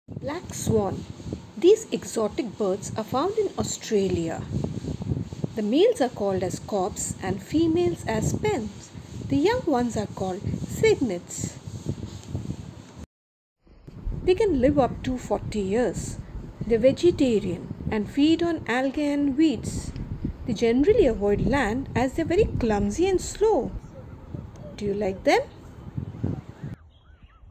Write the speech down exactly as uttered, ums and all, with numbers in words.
Black swan. These exotic birds are found in Australia. The males are called as cobs and females as pens. The young ones are called cygnets. They can live up to forty years. They're vegetarian and feed on algae and weeds. They generally avoid land as they're very clumsy and slow. Do you like them?